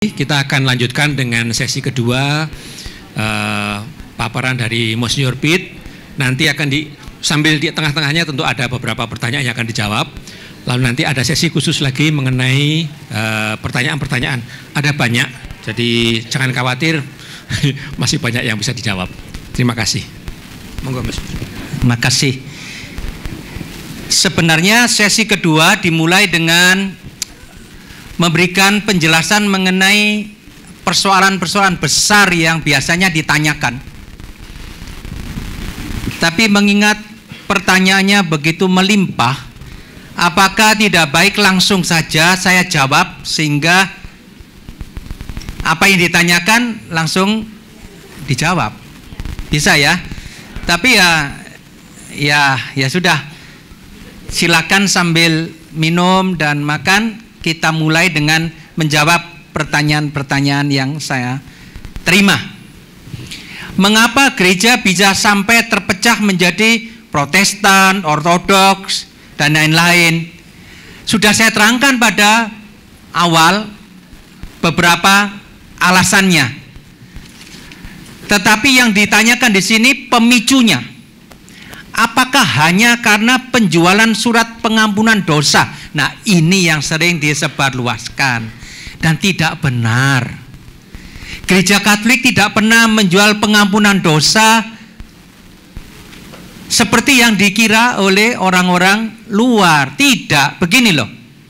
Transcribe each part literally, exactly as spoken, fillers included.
Kita akan lanjutkan dengan sesi kedua, uh, paparan dari Monsignor Piet. Nanti akan di sambil di tengah-tengahnya tentu ada beberapa pertanyaan yang akan dijawab. Lalu nanti ada sesi khusus lagi mengenai pertanyaan-pertanyaan. Uh, ada banyak, jadi jangan khawatir, masih banyak yang bisa dijawab. Terima kasih. Monggo Mas. Terima kasih. Sebenarnya sesi kedua dimulai dengan memberikan penjelasan mengenai persoalan-persoalan besar yang biasanya ditanyakan. Tapi mengingat pertanyaannya begitu melimpah, apakah tidak baik langsung saja saya jawab sehingga apa yang ditanyakan langsung dijawab? Bisa ya? Tapi ya ya ya sudah. Silakan sambil minum dan makan. Kita mulai dengan menjawab pertanyaan-pertanyaan yang saya terima. Mengapa gereja bisa sampai terpecah menjadi Protestan, Ortodoks, dan lain-lain? Sudah saya terangkan pada awal beberapa alasannya. Tetapi yang ditanyakan di sini pemicunya. Apakah hanya karena penjualan surat pengampunan dosa? Nah, ini yang sering disebarluaskan dan tidak benar. Gereja Katolik tidak pernah menjual pengampunan dosa seperti yang dikira oleh orang-orang luar. Tidak, begini loh.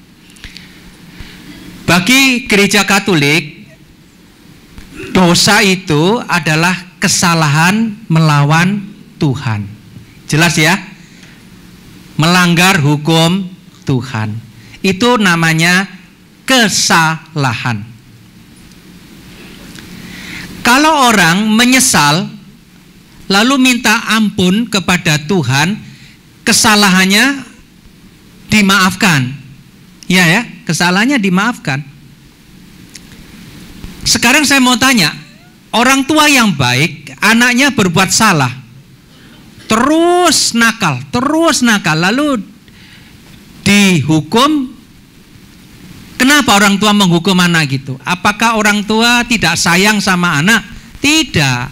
Bagi gereja Katolik, dosa itu adalah kesalahan melawan Tuhan. Jelas ya? Melanggar hukum Tuhan. Itu namanya kesalahan. Kalau orang menyesal lalu minta ampun kepada Tuhan, kesalahannya dimaafkan. Ya ya, kesalahannya dimaafkan. Sekarang saya mau tanya, orang tua yang baik, anaknya berbuat salah, terus nakal, terus nakal, lalu dihukum. Kenapa orang tua menghukum anak gitu? Apakah orang tua tidak sayang sama anak? Tidak.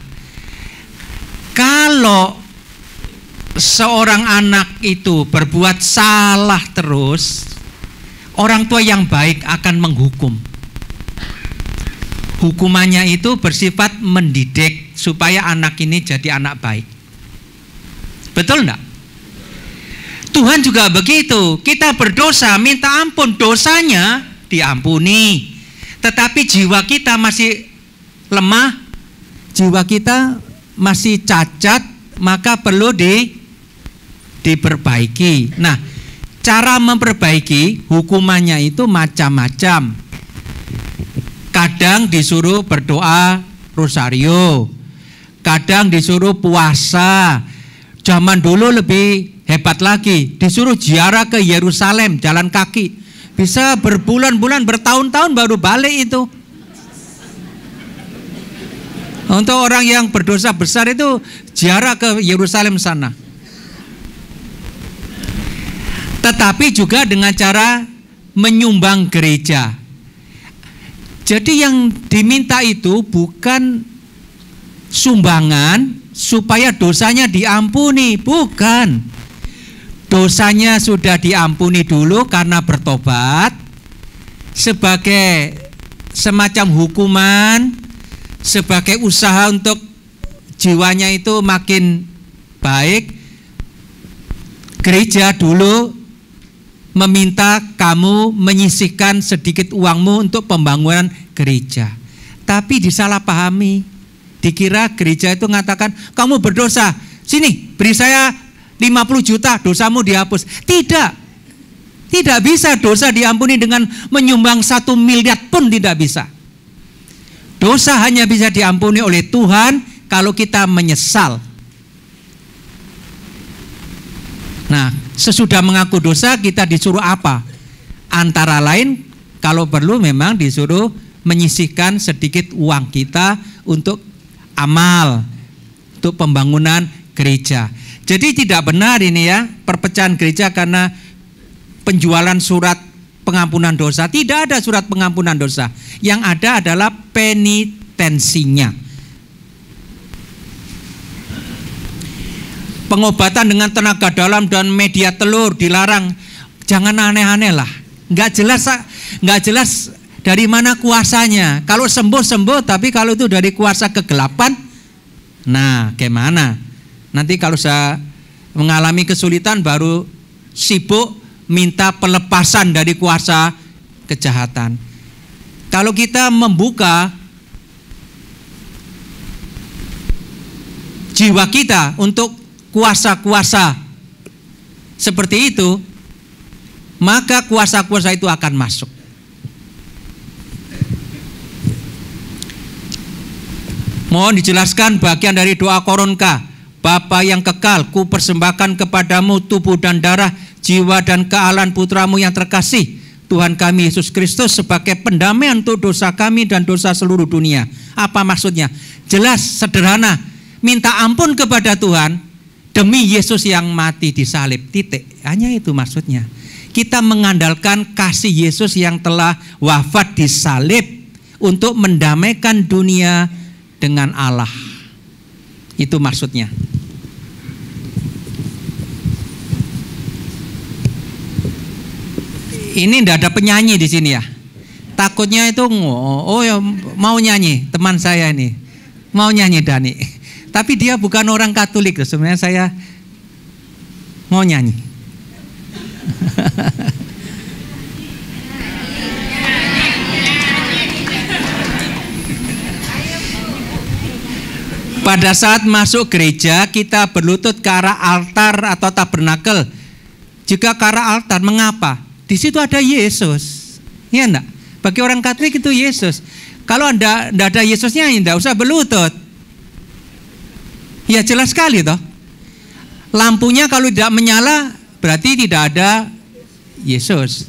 Kalau seorang anak itu berbuat salah terus, orang tua yang baik akan menghukum. Hukumannya itu bersifat mendidik supaya anak ini jadi anak baik. Betul enggak? Tuhan juga begitu. Kita berdosa, minta ampun, dosanya diampuni. Tetapi jiwa kita masih lemah, jiwa kita masih cacat, maka perlu di, diperbaiki. Nah, cara memperbaiki hukumannya itu macam-macam. Kadang disuruh berdoa rosario, kadang disuruh puasa. Zaman dulu lebih hebat lagi, disuruh ziarah ke Yerusalem jalan kaki, bisa berbulan-bulan, bertahun-tahun baru balik itu. Untuk orang yang berdosa besar itu ziarah ke Yerusalem sana. Tetapi juga dengan cara menyumbang gereja. Jadi yang diminta itu bukan sumbangan supaya dosanya diampuni, bukan. Dosanya sudah diampuni dulu karena bertobat, sebagai semacam hukuman, sebagai usaha untuk jiwanya itu makin baik. Gereja dulu meminta kamu menyisihkan sedikit uangmu untuk pembangunan gereja. Tapi disalahpahami. Dikira gereja itu mengatakan, kamu berdosa, sini beri saya lima puluh juta, dosamu dihapus. Tidak. Tidak bisa dosa diampuni dengan menyumbang satu miliar pun tidak bisa. Dosa hanya bisa diampuni oleh Tuhan kalau kita menyesal. Nah, sesudah mengaku dosa kita disuruh apa? Antara lain kalau perlu memang disuruh menyisihkan sedikit uang kita untuk amal, untuk pembangunan gereja. Jadi tidak benar ini ya, perpecahan gereja karena penjualan surat pengampunan dosa. Tidak ada surat pengampunan dosa. Yang ada adalah penitensinya. Pengobatan dengan tenaga dalam dan media telur dilarang. Jangan aneh-aneh lah. Nggak jelas, nggak jelas dari mana kuasanya. Kalau sembuh-sembuh, tapi kalau itu dari kuasa kegelapan, nah gimana? Nanti kalau saya mengalami kesulitan baru sibuk minta pelepasan dari kuasa kejahatan. Kalau kita membuka jiwa kita untuk kuasa-kuasa seperti itu, maka kuasa-kuasa itu akan masuk. Mohon dijelaskan bagian dari doa Koronka. Bapa yang kekal, ku persembahkan kepadamu tubuh dan darah, jiwa dan kealahan putramu yang terkasih, Tuhan kami Yesus Kristus, sebagai pendamaian untuk dosa kami dan dosa seluruh dunia. Apa maksudnya? Jelas, sederhana. Minta ampun kepada Tuhan demi Yesus yang mati di salib. Titik. Hanya itu maksudnya. Kita mengandalkan kasih Yesus yang telah wafat di salib untuk mendamaikan dunia dengan Allah. Itu maksudnya. Ini tidak ada penyanyi di sini ya. Takutnya itu oh ya mau nyanyi teman saya ini. Mau nyanyi Dani. Tapi dia bukan orang Katolik. Sebenarnya saya mau nyanyi. Pada saat masuk gereja kita berlutut ke arah altar atau tabernakel. Jika ke arah altar, mengapa? Di situ ada Yesus. Ya enggak? Bagi orang Katolik itu Yesus. Kalau Anda enggak ada Yesusnya, enggak usah berlutut. Ya jelas sekali toh. Lampunya kalau tidak menyala berarti tidak ada Yesus.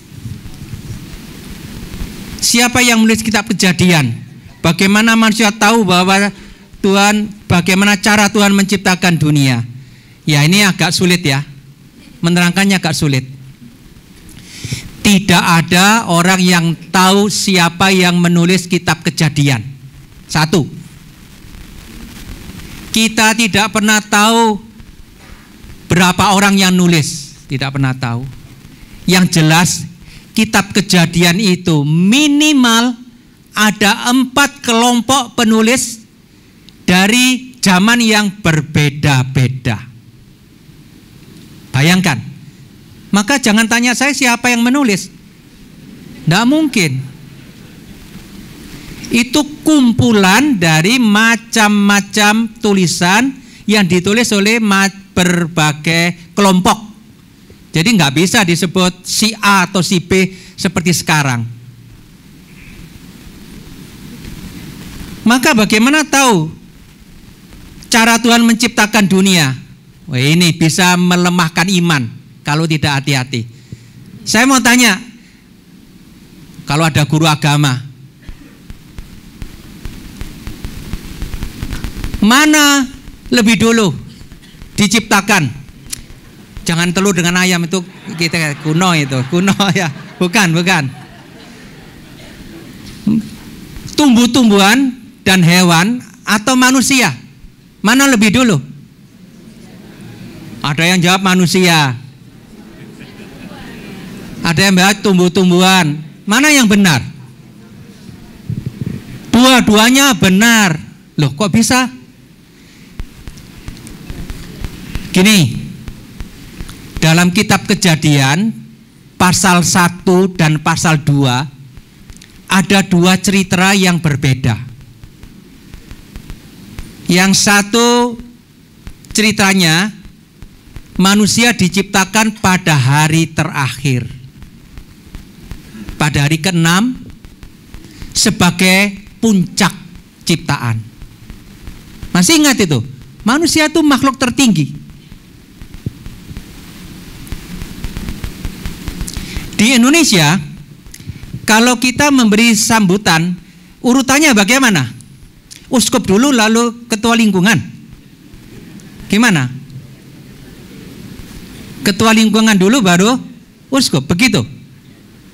Siapa yang menulis kitab Kejadian? Bagaimana manusia tahu bahwa Tuhan, bagaimana cara Tuhan menciptakan dunia? Ya ini agak sulit ya. Menerangkannya agak sulit. Tidak ada orang yang tahu siapa yang menulis kitab Kejadian. Satu. Kita tidak pernah tahu berapa orang yang nulis. Tidak pernah tahu. Yang jelas kitab Kejadian itu minimal ada empat kelompok penulis dari zaman yang berbeda-beda. Bayangkan. Maka jangan tanya saya siapa yang menulis. Tidak mungkin. Itu kumpulan dari macam-macam tulisan yang ditulis oleh berbagai kelompok. Jadi nggak bisa disebut si A atau si B seperti sekarang. Maka bagaimana tahu cara Tuhan menciptakan dunia? Wah, ini bisa melemahkan iman kalau tidak hati-hati. Saya mau tanya, kalau ada guru agama, mana lebih dulu diciptakan? Jangan telur dengan ayam, itu kita kuno itu, kuno ya, bukan, bukan. Tumbuh-tumbuhan dan hewan atau manusia? Mana lebih dulu? Ada yang jawab manusia. Ada yang jawab tumbuh-tumbuhan. Mana yang benar? Dua-duanya benar. Loh kok bisa? Gini, dalam kitab Kejadian pasal satu dan pasal dua ada dua cerita yang berbeda. Yang satu ceritanya manusia diciptakan pada hari terakhir, pada hari keenam sebagai puncak ciptaan. Masih ingat itu? Manusia itu makhluk tertinggi. Di Indonesia, kalau kita memberi sambutan, urutannya bagaimana? Uskup dulu lalu ketua lingkungan. Gimana? Ketua lingkungan dulu baru uskup, begitu?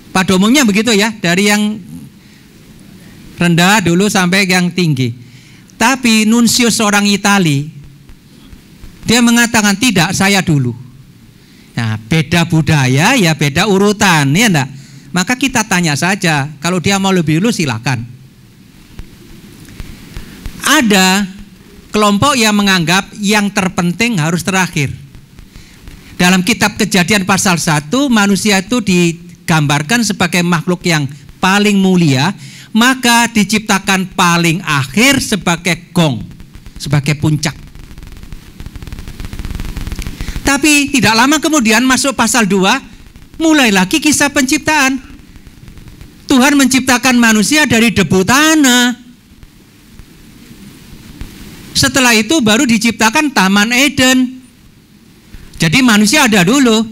Pada umumnya begitu ya, dari yang rendah dulu sampai yang tinggi. Tapi nunsius orang Itali, dia mengatakan tidak, saya dulu. Nah, beda budaya ya beda urutan, ya enggak? Maka kita tanya saja, kalau dia mau lebih dulu silakan. Ada kelompok yang menganggap yang terpenting harus terakhir. Dalam kitab Kejadian pasal satu, manusia itu digambarkan sebagai makhluk yang paling mulia, maka diciptakan paling akhir sebagai gong, sebagai puncak. Tapi tidak lama kemudian masuk pasal dua, mulai lagi kisah penciptaan. Tuhan menciptakan manusia dari debu tanah. Setelah itu baru diciptakan Taman Eden. Jadi manusia ada dulu.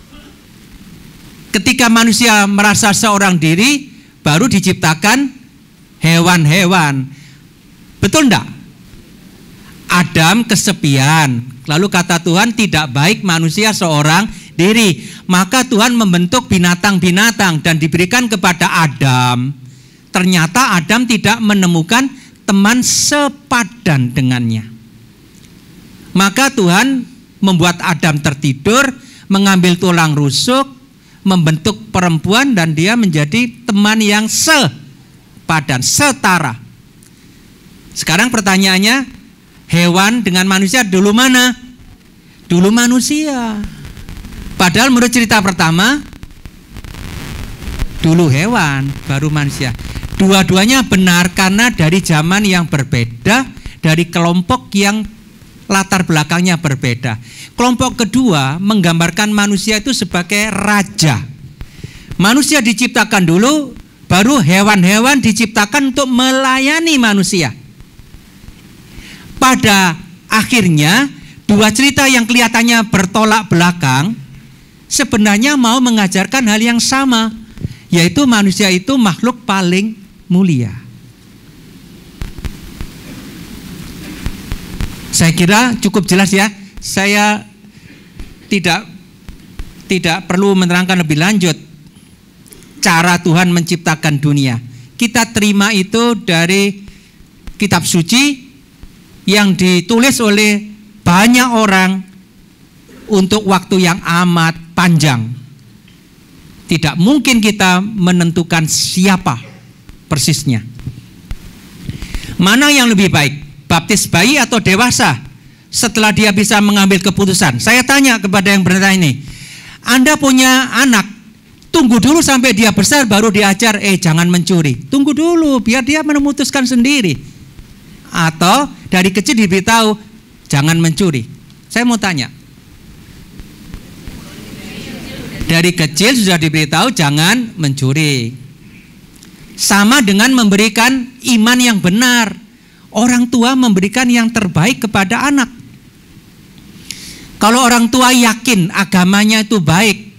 Ketika manusia merasa seorang diri, baru diciptakan hewan-hewan. Betul enggak? Adam kesepian. Lalu kata Tuhan, tidak baik manusia seorang diri. Maka Tuhan membentuk binatang-binatang dan diberikan kepada Adam. Ternyata Adam tidak menemukan teman sepadan dengannya. Maka Tuhan membuat Adam tertidur, mengambil tulang rusuk, membentuk perempuan, dan dia menjadi teman yang sepadan, setara. Sekarang pertanyaannya, hewan dengan manusia dulu mana? Dulu manusia. Padahal menurut cerita pertama, dulu hewan, baru manusia. Dua-duanya benar karena dari zaman yang berbeda, dari kelompok yang latar belakangnya berbeda. Kelompok kedua menggambarkan manusia itu sebagai raja. Manusia diciptakan dulu, baru hewan-hewan diciptakan untuk melayani manusia. Pada akhirnya, dua cerita yang kelihatannya bertolak belakang sebenarnya mau mengajarkan hal yang sama, yaitu manusia itu makhluk paling mulia. Saya kira cukup jelas ya. Saya tidak tidak perlu menerangkan lebih lanjut cara Tuhan menciptakan dunia. Kita terima itu dari kitab suci yang ditulis oleh banyak orang untuk waktu yang amat panjang. Tidak mungkin kita menentukan siapa persisnya. Mana yang lebih baik? Baptis bayi atau dewasa setelah dia bisa mengambil keputusan? Saya tanya kepada yang bertanya ini, Anda punya anak, tunggu dulu sampai dia besar baru diajar, eh jangan mencuri. Tunggu dulu biar dia memutuskan sendiri. Atau dari kecil diberitahu jangan mencuri. Saya mau tanya, dari kecil sudah diberitahu jangan mencuri. Sama dengan memberikan iman yang benar. Orang tua memberikan yang terbaik kepada anak. Kalau orang tua yakin agamanya itu baik,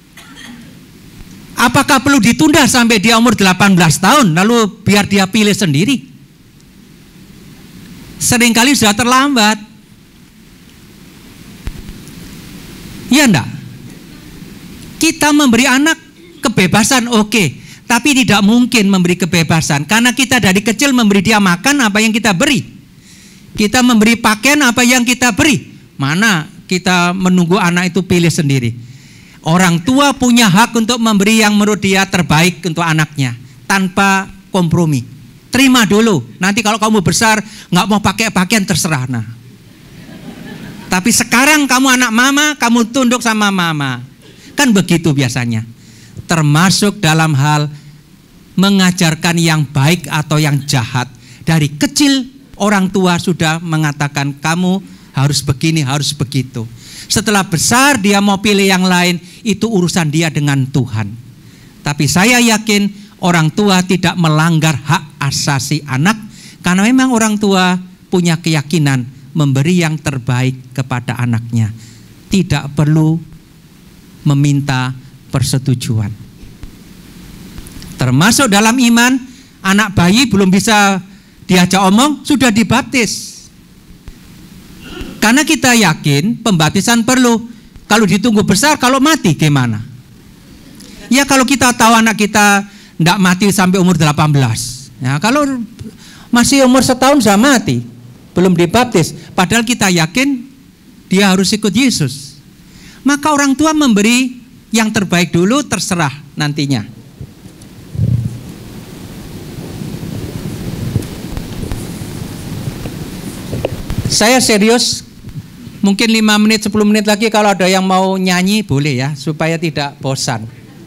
apakah perlu ditunda sampai dia umur delapan belas tahun lalu biar dia pilih sendiri? Seringkali sudah terlambat. Ya enggak? Kita memberi anak kebebasan oke, okay. Tapi tidak mungkin memberi kebebasan karena kita dari kecil memberi dia makan apa yang kita beri. Kita memberi pakaian apa yang kita beri. Mana kita menunggu anak itu pilih sendiri. Orang tua punya hak untuk memberi yang menurut dia terbaik untuk anaknya tanpa kompromi. Terima dulu. Nanti kalau kamu besar nggak mau pakai pakaian terserah. Nah. Tapi sekarang kamu anak mama, kamu tunduk sama mama. Kan begitu biasanya. Termasuk dalam hal mengajarkan yang baik atau yang jahat. Dari kecil orang tua sudah mengatakan kamu harus begini, harus begitu. Setelah besar dia mau pilih yang lain, itu urusan dia dengan Tuhan. Tapi saya yakin orang tua tidak melanggar hak asasi anak, karena memang orang tua punya keyakinan memberi yang terbaik kepada anaknya. Tidak perlu meminta persetujuan. Termasuk dalam iman, anak bayi belum bisa diajak omong, sudah dibaptis. Karena kita yakin pembaptisan perlu. Kalau ditunggu besar, kalau mati gimana? Ya kalau kita tahu anak kita tidak mati sampai umur delapan belas. Ya, kalau masih umur setahun sudah mati, belum dibaptis, padahal kita yakin dia harus ikut Yesus. Maka orang tua memberi yang terbaik dulu, terserah nantinya. Saya serius, mungkin lima menit, sepuluh menit lagi kalau ada yang mau nyanyi boleh ya, supaya tidak bosan.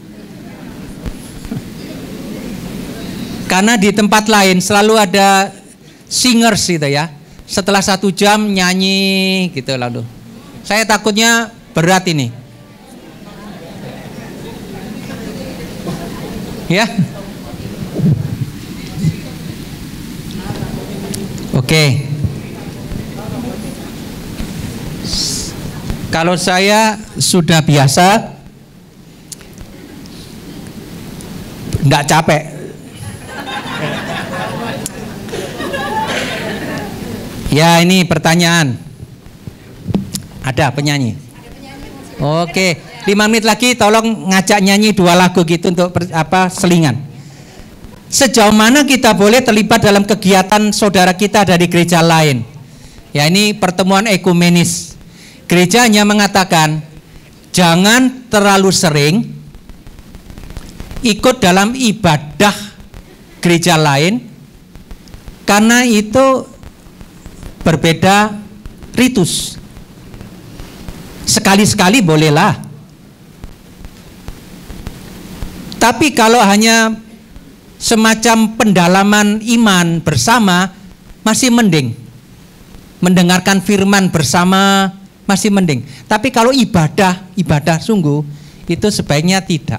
Karena di tempat lain selalu ada singers gitu ya. Setelah satu jam nyanyi gitu lalu. Saya takutnya berat ini. Ya. Oke. Kalau saya sudah biasa, enggak capek. Ya, ini pertanyaan. Ada penyanyi? Oke, lima menit lagi tolong ngajak nyanyi dua lagu gitu untuk apa selingan. Sejauh mana kita boleh terlibat dalam kegiatan saudara kita dari gereja lain? Ya, ini pertemuan ekumenis. Gereja hanya mengatakan jangan terlalu sering ikut dalam ibadah gereja lain karena itu berbeda ritus. Sekali-sekali bolehlah. Tapi kalau hanya semacam pendalaman iman bersama masih mending. Mendengarkan firman bersama masih mending. Tapi kalau ibadah, ibadah sungguh itu sebaiknya tidak.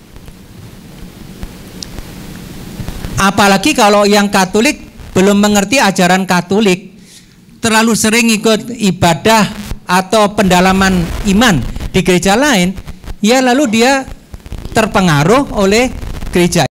Apalagi kalau yang Katolik belum mengerti ajaran Katolik, terlalu sering ikut ibadah atau pendalaman iman di gereja lain, ya lalu dia terpengaruh oleh gereja